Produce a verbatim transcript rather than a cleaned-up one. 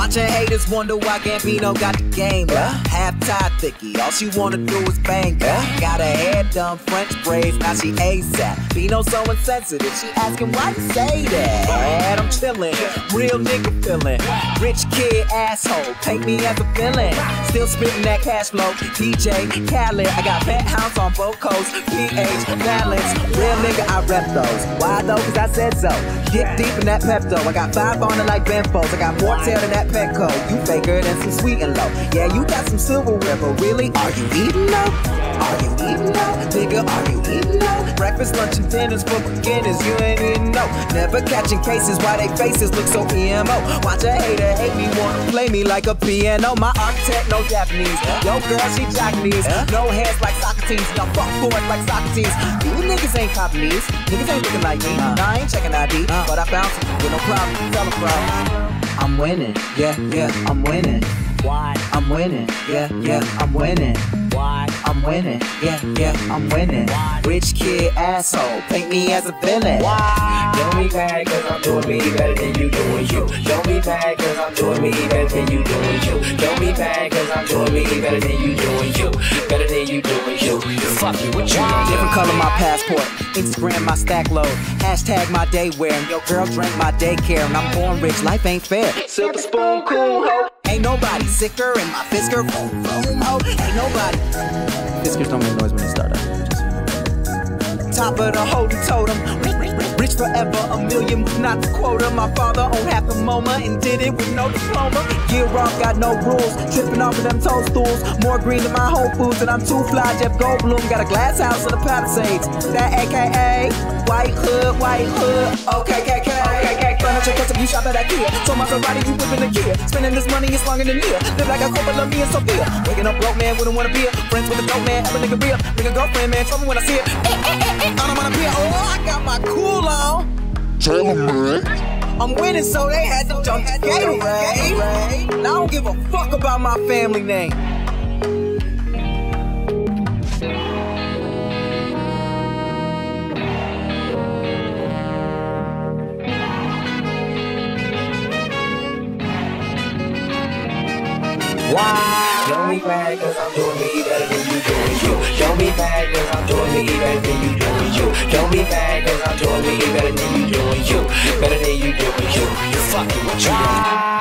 Watching haters wonder why Gambino got the game, yeah. Half-tied thicky, all she wanna do is bang, yeah. Got her hair done, French braids, now she ASAP. Bino so insensitive, she asking why you say that. And I'm chillin', real nigga feelin'. Rich kid asshole, paint me as a villain. Still spittin' that cash flow, D J Khaled. I got penthouse on both coasts, P H balance. Real nigga, I rep those. Why though? Cause I said so. Get deep in that Pepto. I got five on it like Benfos. I got more tail than that Petco. You faker than some sweet and low. Yeah, you got some silverware, but really, are you eating though? Are you eating though? Nigga, are you eating though? Breakfast, lunch, and dinners for beginners, you ain't even know. Never catching cases, why they faces look so E M O. Watch a hater hate me, wanna play me like a piano. My architect, no Japanese. Yo, girl, she Japanese. No hands like Socrates. Y'all fuck boys like Socrates. You niggas ain't copying these. Niggas ain't looking like me. Nah, I ain't checking I D, but I found some with no problem. Tell them, bro. I'm winning, yeah, yeah, I'm winning. Why? I'm winning, yeah, yeah, I'm winning. Why? I'm winning, yeah, yeah, I'm winning. Why? Rich kid asshole, paint me as a villain. Why? Don't be mad cause I'm doing me better than you doing you. Don't be mad cause I'm doing me better than you doing you. Don't be mad cause I'm doing me better than you doing you. Better than you doing you. Fuck you, what you doing? Different color my passport, Instagram my stack load, hashtag my day wear, and your girl drank my daycare, and I'm born rich, life ain't fair. Silver spoon, cool ho. Ain't nobody sicker in my Fisker. Oh, ain't nobody. Fiskers don't make noise when they start up. Top of the holy totem. Rich forever, a million, not the quota. My father owned half a MoMA and did it with no diploma. Gear off, got no rules. Tripping off of them toadstools. More green than my Whole Foods, and I'm too fly. Jeff Goldblum got a glass house in the Palisades. That A K A White Hood, White Hood. Okay, K K. Furniture custom, you shop at IKEA. So Maserati, you whipping the gear. Spending this money is longer than year. Live like a couple of me and Sophia. Waking up broke, man, wouldn't wanna be a friends with a dope man. Have a nigga real. Nigga girlfriend, man, trouble when I see it. Eh, eh, eh, eh. I don't wanna be a, oh, I got my cool on. Tell them, man. I'm winning, so they had to jump the Gatorade. And I don't give a fuck about my family name. Why? Don't be mad cause I'm doing me better than you doing you. Don't be mad cause I'm doing me better than you doing you. Don't be mad cause I'm doing me better than you doing you. Better than you doing you. You fucking what you doing?